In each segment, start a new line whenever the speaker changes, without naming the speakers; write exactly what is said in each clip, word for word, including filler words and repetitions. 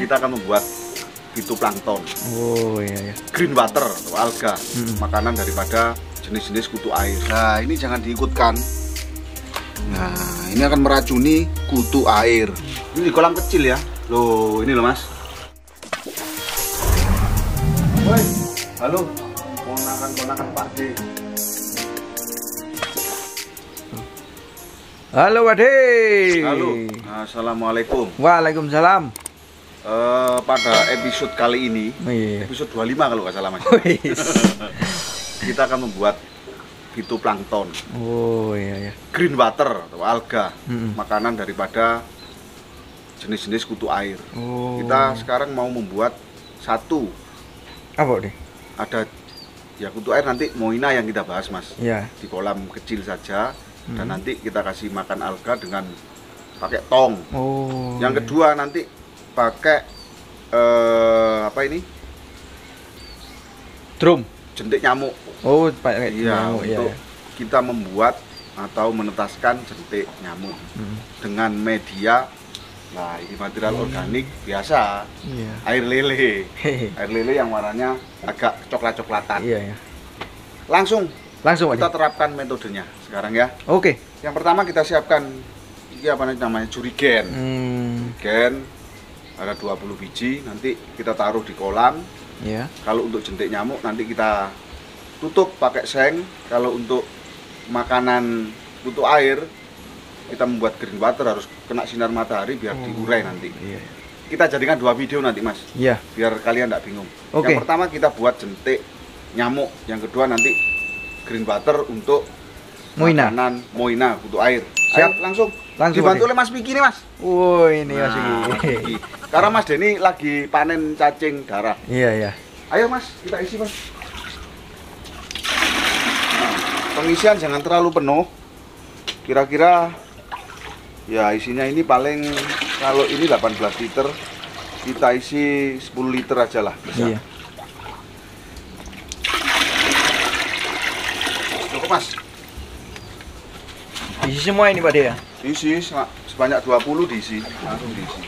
kita akan membuat fitoplankton.
Oh iya ya.
Green water atau alga, hmm. makanan daripada jenis-jenis kutu air. Nah, ini jangan diikutkan. Nah, ini akan meracuni kutu air. Ini di kolam kecil ya. Loh, ini loh Mas. Woi, halo. Ponakan-ponakan Pak D.
Halo Pak D.
Halo. Assalamualaikum.
Waalaikumsalam.
Uh, pada episode kali ini,
oh, iya.
episode dua puluh lima kalau nggak salah Mas.
Oh, iya.
Kita akan membuat fitoplankton.
Oh iya ya.
Green water atau alga,
hmm.
makanan daripada jenis-jenis kutu air.
Oh.
Kita sekarang mau membuat satu.
Apa deh?
Ada ya kutu air, nanti moina yang kita bahas Mas.
Ya.
Di kolam kecil saja, hmm. dan nanti kita kasih makan alga dengan pakai tong.
Oh.
Yang kedua nanti pakai eh, apa ini?
Drum.
Jentik nyamuk.
Oh, pakai
iya,
nyamuk
untuk
ya.
kita membuat atau menetaskan jentik nyamuk hmm. dengan media. Nah, ini material hmm. organik biasa. Iya. Air lele. Air lele yang warnanya agak coklat-coklatan.
Iya ya.
Langsung
Langsung
kita
aja.
terapkan metodenya sekarang ya.
Oke.
Yang pertama kita siapkan ini apa namanya? Jurigen.
Hmm.
Jurigen ada dua puluh biji, nanti kita taruh di kolam.
Ya.
Kalau untuk jentik nyamuk nanti kita tutup pakai seng. Kalau untuk makanan kutu air kita membuat green water harus kena sinar matahari biar oh. diurai nanti. Iya. Kita jadikan dua video nanti Mas. Iya. Biar kalian tidak bingung.
Oke.
Yang pertama kita buat jentik nyamuk, yang kedua nanti green water untuk
moina.
Makanan moina kutu air. Siap. Ayo, langsung.
Langsung
dibantu oleh Mas Vicky nih Mas.
Oh ini Mas
nah,
Vicky.
Karena Mas Denny lagi panen cacing darah.
Iya ya.
Ayo Mas, kita isi Mas. Nah, pengisian jangan terlalu penuh. Kira-kira ya isinya ini paling, kalau ini delapan belas liter, kita isi sepuluh liter aja lah bisa. Iya. Cukup Mas.
Isi semua ini Pak De ya?
Isi sebanyak dua puluh diisi, langsung diisi.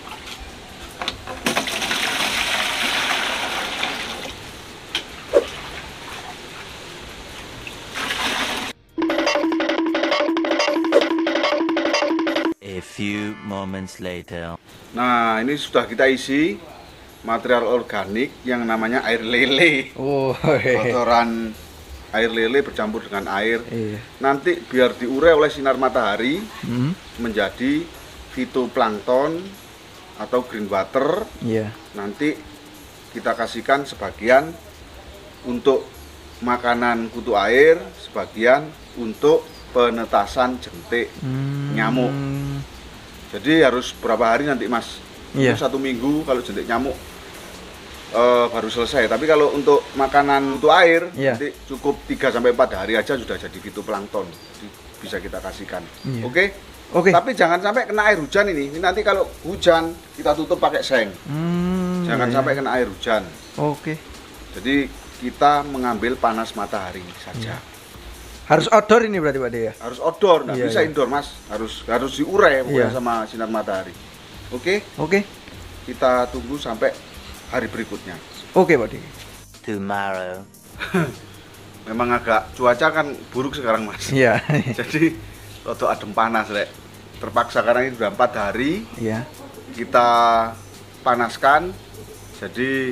A few moments later.
Nah, ini sudah kita isi material organik yang namanya air lele.
Oh,
kotoran air lele bercampur dengan air.
Iya.
Nanti biar diurai oleh sinar matahari
hmm.
menjadi fitoplankton atau green water.
Iya.
Nanti kita kasihkan sebagian untuk makanan kutu air, sebagian untuk penetasan jentik hmm. nyamuk. Jadi harus berapa hari nanti Mas?
Iya.
Satu minggu kalau jentik nyamuk uh, baru selesai. Tapi kalau untuk makanan kutu air, iya. nanti cukup tiga sampai empat hari aja sudah jadi fitoplankton. Jadi bisa kita kasihkan. Iya. Oke?
Oke.
Tapi jangan sampai kena air hujan ini. Ini nanti kalau hujan kita tutup pakai seng. Hmm, jangan iya. sampai kena air hujan.
Oke.
Jadi kita mengambil panas matahari saja. Iya.
Harus outdoor ini berarti Pak De ya?
Harus outdoor, nggak iya, bisa iya. indoor Mas. Harus harus diurai iya. sama sinar matahari. Oke?
Oke.
Kita tunggu sampai hari berikutnya.
Oke Pak De.
Tomorrow.
Memang agak cuaca kan buruk sekarang Mas.
Iya.
Jadi rodo adem panas Rek. Terpaksa karena ini sudah empat hari.
Iya.
Kita panaskan. Jadi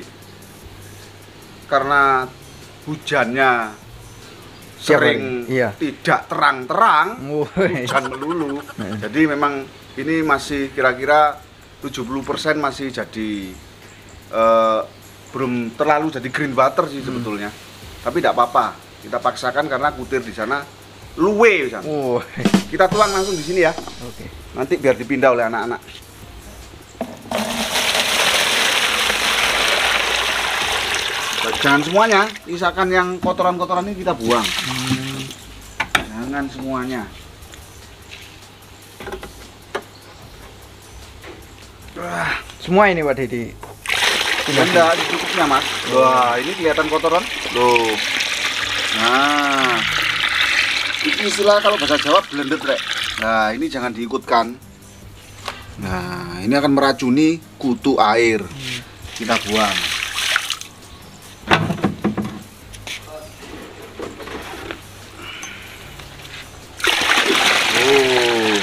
karena hujannya sering
iya.
tidak terang-terang, hujan melulu. Jadi memang ini masih kira-kira tujuh puluh persen masih jadi uh, belum terlalu jadi green water sih sebetulnya. Hmm. Tapi tidak apa-apa, kita paksakan karena kutir di sana luwe. Oh. Kita tuang langsung di sini ya.
Oke.
Nanti biar dipindah oleh anak-anak. Jangan semuanya, misalkan yang kotoran-kotoran ini kita buang. Hmm. Jangan semuanya.
Wah, semua ini Pak Dedi.
Benda ditutupnya Mas. Wah, ini kelihatan kotoran. Loh. Nah, ini istilah kalau bahasa Jawa blended Rek. Nah, ini jangan diikutkan. Nah, ini akan meracuni kutu air. Kita buang. Oh.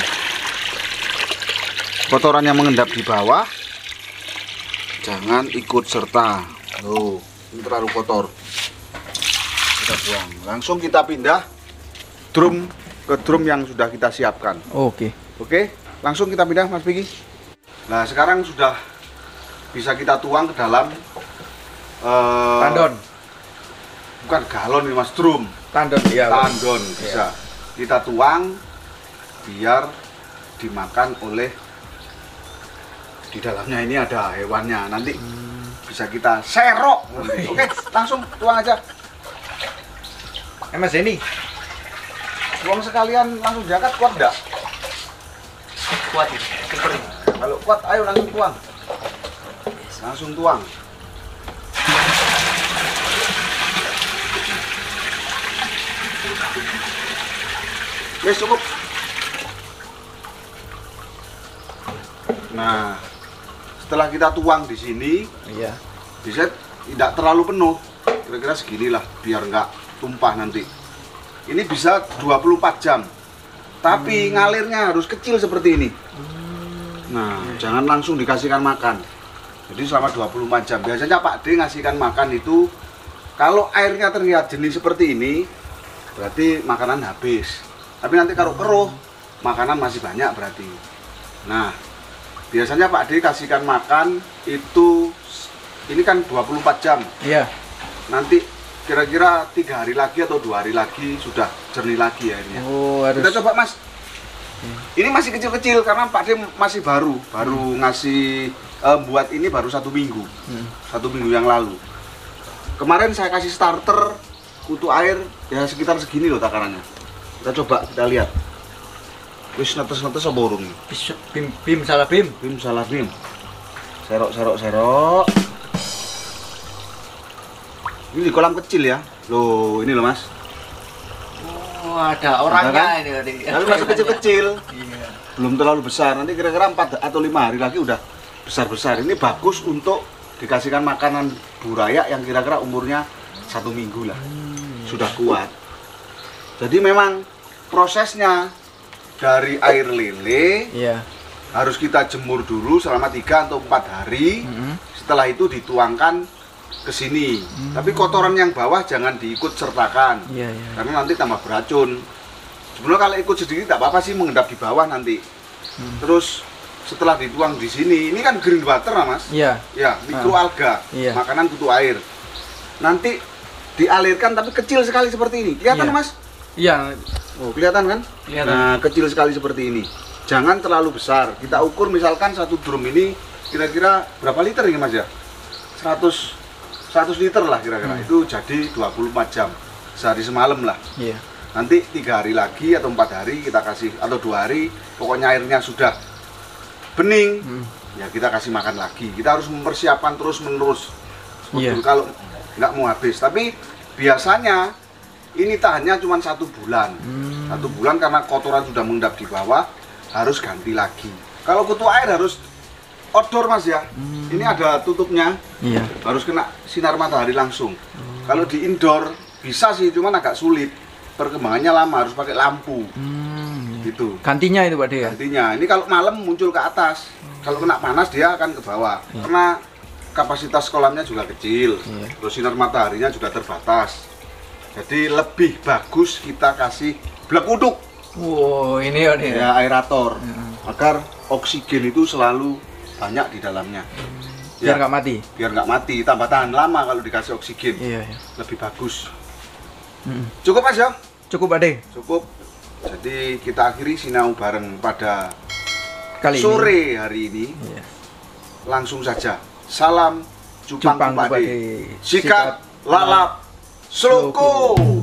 Kotoran yang mengendap di bawah jangan ikut serta. Oh, ini terlalu kotor. Kita buang. Langsung kita pindah drum ke drum yang sudah kita siapkan.
Oke.
Oke, langsung kita pindah Mas Piki. Nah, sekarang sudah bisa kita tuang ke dalam uh,
Tandon.
Bukan galon ini Mas, drum.
Tandon, iya.
Tandon bisa. Kita tuang biar dimakan oleh, di dalamnya ini ada hewannya. Nanti hmm. bisa kita serok. Oke, langsung tuang aja.
Eh Mas ini
Tuang sekalian langsung diangkat, kuat enggak?
kuat ini.
Kalau kuat ayo langsung tuang. Langsung tuang. Wes cukup. Nah, setelah kita tuang di sini,
Iya.
bisa tidak terlalu penuh. Kira-kira seginilah biar nggak tumpah nanti. Ini bisa dua puluh empat jam. Tapi hmm. ngalirnya harus kecil seperti ini. Nah, hmm. jangan langsung dikasihkan makan. Jadi selama dua puluh empat jam. Biasanya Pak D ngasihkan makan itu kalau airnya terlihat jenis seperti ini, berarti makanan habis. Tapi nanti kalau keruh, makanan masih banyak berarti. Nah, biasanya Pak D kasihkan makan itu ini kan dua puluh empat jam.
Iya.
Nanti kira-kira tiga hari lagi atau dua hari lagi sudah jernih lagi airnya.
Oh, harus.
Kita coba Mas. Ini masih kecil-kecil karena Pak D masih baru, baru hmm. ngasih eh, buat ini baru satu minggu, hmm. satu minggu yang lalu. Kemarin saya kasih starter kutu air ya sekitar segini loh takarannya. Kita coba, kita lihat. Wis netes-netes apa urung?
Bim, bim salah bim.
Bim salah bim. Serok, serok, serok. Ini di kolam kecil ya. Loh, ini loh Mas.
Oh, ada orangnya
kan?
Ini tadi.
Lalu masih kecil-kecil.
Iya.
Belum terlalu besar. Nanti kira-kira empat atau lima hari lagi udah besar-besar. Ini bagus untuk dikasihkan makanan buraya yang kira-kira umurnya satu minggu lah. Hmm. Sudah kuat. Jadi memang prosesnya dari air lele
iya.
harus kita jemur dulu selama tiga atau empat hari. Mm-hmm. Setelah itu dituangkan ke sini. Mm-hmm. Tapi kotoran yang bawah jangan diikut sertakan. Iya, iya. Karena nanti tambah beracun. Sebenarnya kalau ikut sedikit tak apa-apa sih mengendap di bawah nanti. Mm. Terus setelah dituang di sini, ini kan green water lah Mas. Iya. Ya, mikroalga, iya. Makanan kutu air. Nanti dialirkan tapi kecil sekali seperti ini. Kelihatan iya. Mas?
Iya.
Oh, kelihatan kan? Kelihatan. Nah, kecil sekali seperti ini. Jangan terlalu besar. Kita ukur misalkan satu drum ini kira-kira berapa liter ini Mas ya? seratus liter lah kira-kira. Hmm. Itu jadi dua puluh empat jam. Sehari semalam lah. Iya. Nanti tiga hari lagi atau empat hari kita kasih, atau dua hari, pokoknya airnya sudah bening, hmm. ya kita kasih makan lagi. Kita harus mempersiapkan terus menerus. Iya. Kalau nggak mau habis. Tapi biasanya ini tahannya cuma satu bulan. Hmm. Satu bulan karena kotoran sudah mengendap di bawah, harus ganti lagi. Kalau kutu air harus outdoor Mas ya. Hmm. Ini ada tutupnya. Iya. Harus kena sinar matahari langsung. Hmm. Kalau di indoor bisa sih, cuman agak sulit. Perkembangannya lama, harus pakai lampu. Hmm. Gitu. Gantinya itu Pak De ya? Gantinya. Ini kalau malam muncul ke atas. Hmm. Kalau kena panas dia akan ke bawah. Hmm. Karena kapasitas kolamnya juga kecil. Hmm. Terus sinar mataharinya juga terbatas. Jadi lebih bagus kita kasih blek uduk. Wow, ini ya, ya aerator. Hmm. Agar oksigen itu selalu banyak di dalamnya. Hmm. Biar nggak ya, mati. Biar nggak mati, tambah tahan lama kalau dikasih oksigen. Iya, iya. Lebih bagus. Hmm. Cukup Mas ya? Cukup Pak De. Cukup. Jadi kita akhiri sinau bareng pada kali sore ini. Hari ini. Iya. Langsung saja. Salam Cupang Pak De. Sikat lalap Sloko.